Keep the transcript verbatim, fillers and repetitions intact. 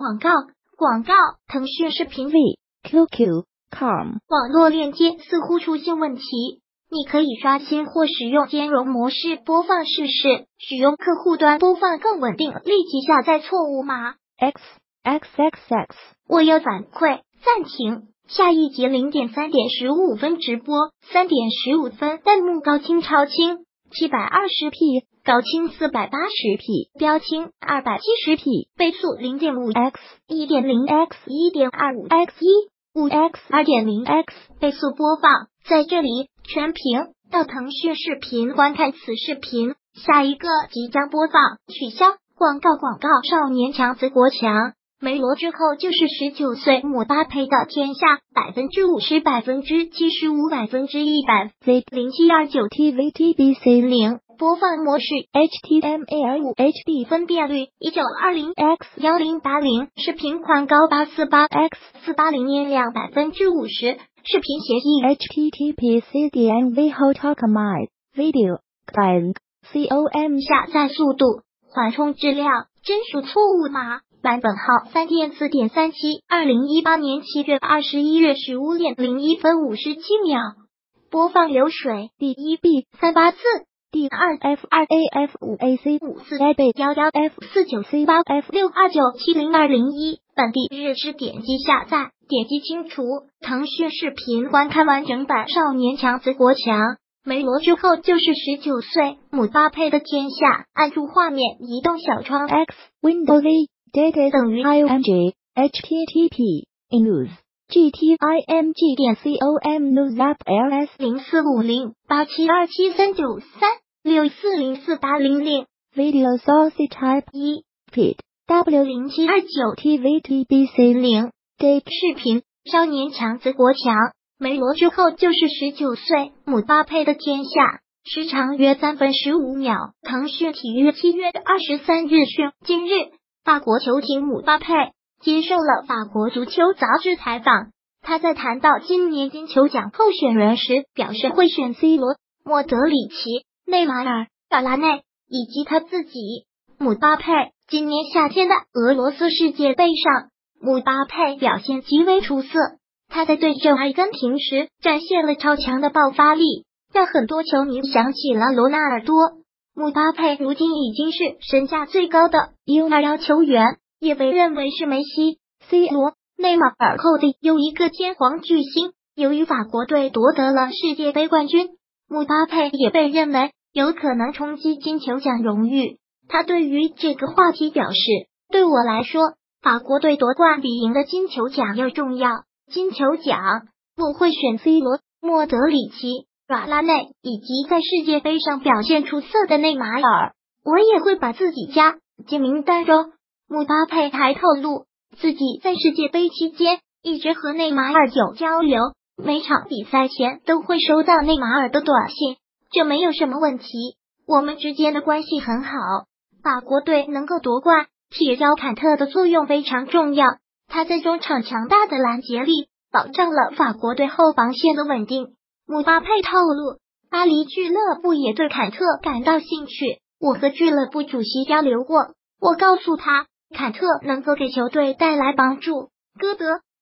广告，广告，腾讯视频 V Q Q com 网络链接似乎出现问题，你可以刷新或使用兼容模式播放试试，使用客户端播放更稳定。立即下载错误码 X X X X。 我要反馈，暂停。下一节零点三点十五分直播，三点十五分弹幕高清超清，七百二十 P， 高清四百八十 P， 标清二百七十 P， 倍速 零点五 X， 一点零 X， 一点二五 X， 一 五 X， 二点零 X， 倍速播放。在这里全屏到腾讯视频观看此视频，下一个即将播放，取消广告广告。少年强子国强。梅罗之后就是十九岁姆巴佩的天下，百分之五十、百分之七十五、百分之一百。Z 零七二九 T V T B C 零播放模式 H T M L 五 H D 分辨率一九二零 X 一零八零，视频宽高八四八 X 四八零，音量百分之五十，视频协议 H T T P C D N V Hotocomide Video Client com 下载速度缓冲质量真属错误码。版本号三点四点三七，二零一八年七月二十一月十五点零一分五十七秒。播放流水第一 B 三八四，第二 F 二 A F 五 A C 五四 A B 幺幺 F 四九 C 八 F 六二九七零二零一。本地日志点击下载，点击清除。腾讯视频观看完整版少年强子国强。梅罗之后就是十九岁姆巴佩的天下。按住画面移动小窗 X Windows V Data 等于 I M G H T T P news G T I M G 点 com news app L S 零四五零八七二七三九三六四零四八零零 video source type 一 feed W 零七二九 T V T B C 零 date 视频少年强子国强。梅罗之后就是十九岁姆巴佩的天下，时长约三分十五秒。腾讯体育七月二十三日讯，今日法国球廷姆巴佩接受了法国足球杂志采访，他在谈到今年金球奖候选人时表示会选 C 罗、莫德里奇、内马尔、法拉内以及他自己。姆巴佩今年夏天的俄罗斯世界杯上，姆巴佩表现极为出色，他在对阵阿根廷时展现了超强的爆发力，让很多球迷想起了罗纳尔多。姆巴佩如今已经是身价最高的 U 二十 球员，也被认为是梅西、C 罗、内马尔后的又一个天皇巨星。由于法国队夺得了世界杯冠军，姆巴佩也被认为有可能冲击金球奖荣誉。他对于这个话题表示，对我来说，法国队夺冠比赢的金球奖要重要。金球奖我会选 C 罗、莫德里奇、瓦拉内以及在世界杯上表现出色的内马尔，我也会把自己加进名单中。姆巴佩还透露，自己在世界杯期间一直和内马尔有交流，每场比赛前都会收到内马尔的短信，这没有什么问题，我们之间的关系很好。法国队能够夺冠，铁胶坎特的作用非常重要，他在中场强大的拦截力保障了法国队后防线的稳定。姆巴佩透露，巴黎俱乐部也对坎特感到兴趣，我和俱乐部主席交流过，我告诉他坎特能够给球队带来帮助。歌德